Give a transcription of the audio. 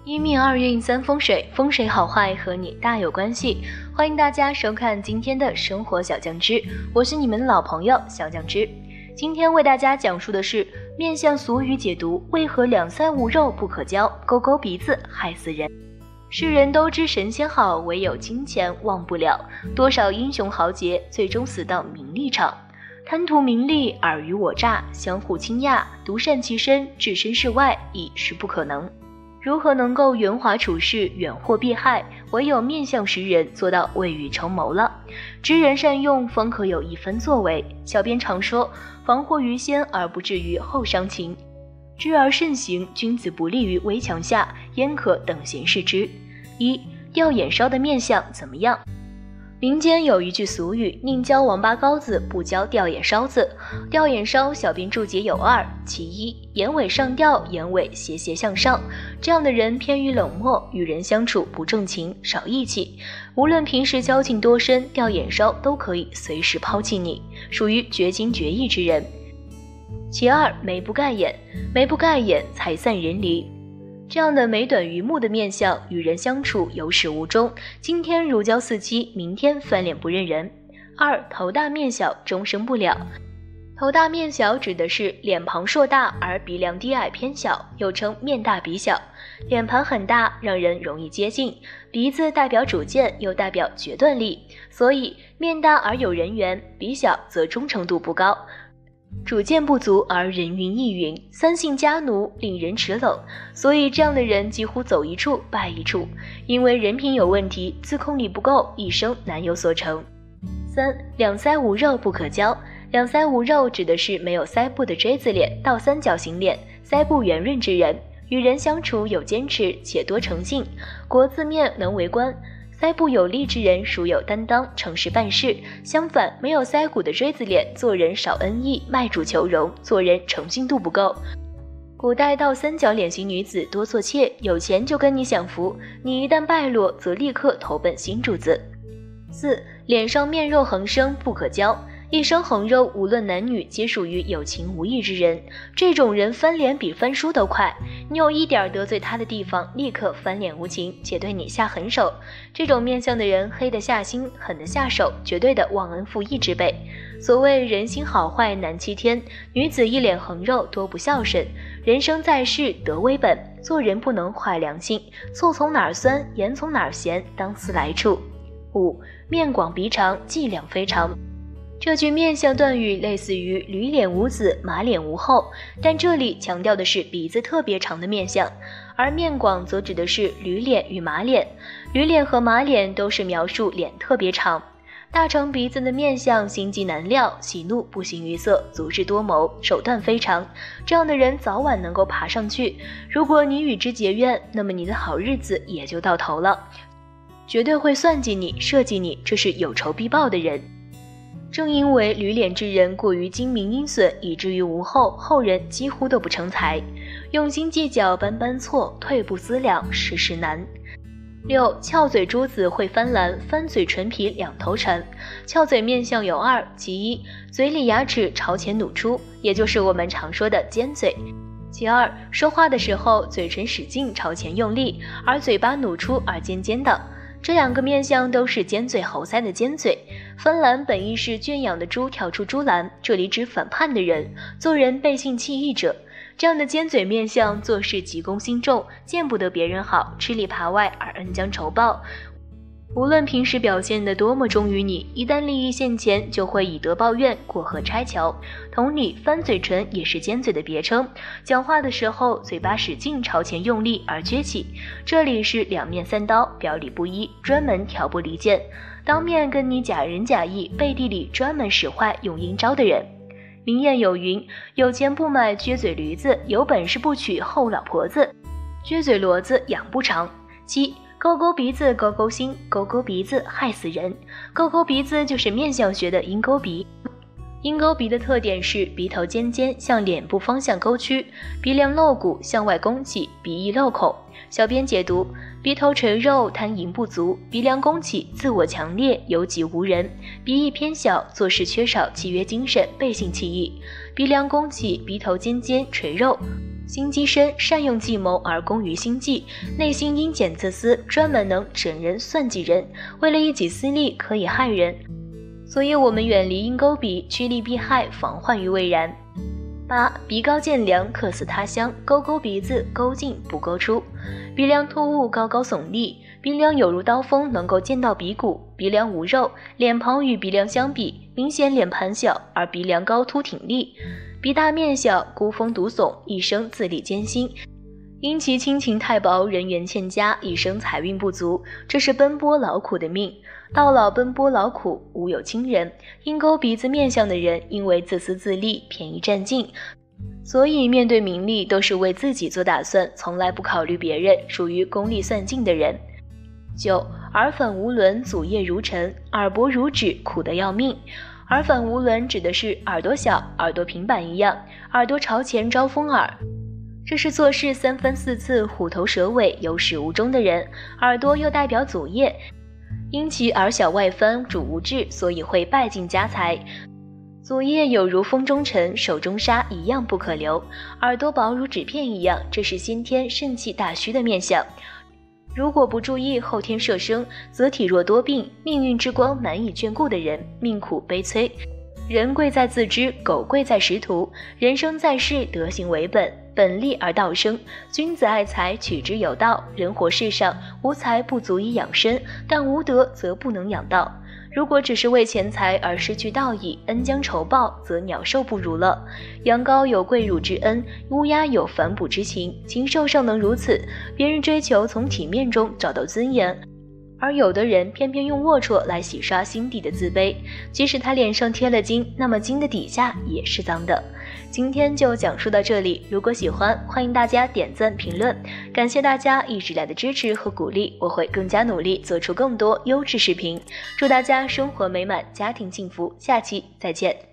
一命二运三风水，风水好坏和你大有关系。欢迎大家收看今天的生活小酱汁，我是你们的老朋友小酱汁。今天为大家讲述的是面相俗语解读，为何两腮无肉不可交，勾勾鼻子害死人。世人都知神仙好，唯有金钱忘不了。多少英雄豪杰最终死到名利场，贪图名利，尔虞我诈，相互倾轧，独善其身，置身事外已是不可能。如何能够圆滑处事，远祸避害？唯有面相识人，做到未雨绸缪了。知人善用，方可有一番作为。小编常说，防祸于先，而不至于后伤情。知而慎行，君子不立于危墙下，焉可等闲视之？一、吊眼梢的面相怎么样？民间有一句俗语，宁教王八羔子，不教吊眼梢子。吊眼梢小编注解有二：其一，眼尾上吊，眼尾斜斜向上，这样的人偏于冷漠，与人相处不重情，少义气，无论平时交情多深，吊眼梢都可以随时抛弃你，属于绝情绝义之人。其二，眉不盖眼，眉不盖眼，财散人离。这样的眉短于目的面相，与人相处有始无终，今天如胶似漆，明天翻脸不认人。二、头大面小，终生不了。头大面小指的是脸庞硕大而鼻梁低矮偏小，又称面大鼻小。脸盘很大，让人容易接近，鼻子代表主见，又代表决断力，所以面大而有人缘，鼻小则忠诚度不高，主见不足而人云亦云，三姓家奴，令人齿冷，所以这样的人几乎走一处败一处，因为人品有问题，自控力不够，一生难有所成。三、两腮无肉不可交。两腮无肉指的是没有腮部的锥子脸、倒三角形脸、腮部圆润之人，与人相处有坚持且多诚信，国字面能为官。腮部有力之人属有担当，诚实办事。相反，没有腮骨的锥子脸，做人少恩义，卖主求荣，做人诚信度不够。古代倒三角脸型女子多做妾，有钱就跟你享福，你一旦败落，则立刻投奔新主子。四、脸上面肉横生不可交。一生横肉，无论男女，皆属于有情无义之人。这种人翻脸比翻书都快，你有一点得罪他的地方，立刻翻脸无情，且对你下狠手。这种面相的人，黑得下心，狠得下手，绝对的忘恩负义之辈。所谓人心好坏难欺天，女子一脸横肉多不孝顺。人生在世，德为本，做人不能坏良心，醋从哪儿酸，盐从哪儿咸，当思来处。五、面广鼻长，伎俩非常。这句面相断语类似于驴脸无子，马脸无后，但这里强调的是鼻子特别长的面相，而面广则指的是驴脸与马脸。驴脸和马脸都是描述脸特别长。大长鼻子的面相心机难料，喜怒不形于色，足智多谋，手段非常，这样的人早晚能够爬上去。如果你与之结怨，那么你的好日子也就到头了，绝对会算计你，设计你，这是有仇必报的人。正因为驴脸之人过于精明阴损，以至于无后，后人几乎都不成才。用心计较，般般错，退步思量，事事难。六、翘嘴珠子会翻蓝，翻嘴唇皮两头缠。翘嘴面相有二：其一，嘴里牙齿朝前努出，也就是我们常说的尖嘴；其二，说话的时候嘴唇使劲朝前用力，而嘴巴努出而尖尖的。这两个面相都是尖嘴猴腮的尖嘴。翻蓝本意是圈养的猪跳出猪栏，这里指反叛的人，做人背信弃义者。这样的尖嘴面相做事急公心重，见不得别人好，吃里扒外而恩将仇报。无论平时表现得多么忠于你，一旦利益现前，就会以德报怨，过河拆桥。同理，翻嘴唇也是尖嘴的别称，讲话的时候嘴巴使劲朝前用力而撅起，这里是两面三刀，表里不一，专门挑拨离间，当面跟你假仁假义，背地里专门使坏用阴招的人。名谚有云，有钱不买撅嘴驴子，有本事不娶后老婆子，撅嘴骡子养不长。七、勾勾鼻子勾勾心，勾勾鼻子害死人。勾勾鼻子就是面相学的鹰钩鼻。鹰钩鼻的特点是鼻头尖尖，向脸部方向勾曲，鼻梁露骨，向外弓起，鼻翼漏孔。小编解读：鼻头垂肉，贪淫不足；鼻梁弓起，自我强烈，有己无人；鼻翼偏小，做事缺少契约精神，背信弃义。鼻梁弓起，鼻头尖尖垂肉， 心机深，善用计谋而功于心计，内心阴险自私，专门能整人算计人，为了一己私利可以害人。所以我们远离鹰钩鼻，趋利避害，防患于未然。8. 鼻高见良，客似他乡，勾勾鼻子，勾进不勾出。鼻梁突兀，高高耸立，鼻梁有如刀锋，能够见到鼻骨，鼻梁无肉，脸庞与鼻梁相比，明显脸盘小，而鼻梁高凸挺立。鼻大面小，孤峰独耸，一生自立艰辛。因其亲情太薄，人缘欠佳，一生财运不足，这是奔波劳苦的命。到老奔波劳苦，无有亲人。鹰钩鼻子面相的人，因为自私自利，便宜占尽，所以面对名利都是为自己做打算，从来不考虑别人，属于功利算尽的人。9. 耳粉无伦，祖业如尘，耳薄如纸，苦得要命。耳粉无伦指的是耳朵小，耳朵平板一样，耳朵朝前招风耳。这是做事三分四次，虎头蛇尾，有始无终的人。耳朵又代表祖业，因其耳小外翻，主无志，所以会败尽家财。祖业有如风中尘，手中沙，一样不可留。耳朵薄如纸片一样，这是先天肾气大虚的面相。如果不注意后天摄生，则体弱多病，命运之光难以眷顾的人，命苦悲催。人贵在自知，狗贵在识途。人生在世，德行为本，本立而道生。君子爱财，取之有道。人活世上，无财不足以养生，但无德则不能养道。如果只是为钱财而失去道义，恩将仇报，则鸟兽不如了。羊羔有跪乳之恩，乌鸦有反哺之情，禽兽尚能如此，别人追求从体面中找到尊严，而有的人偏偏用龌龊来洗刷心底的自卑，即使他脸上贴了金，那么金的底下也是脏的。今天就讲述到这里，如果喜欢，欢迎大家点赞评论，感谢大家一直来的支持和鼓励，我会更加努力做出更多优质视频，祝大家生活美满，家庭幸福，下期再见。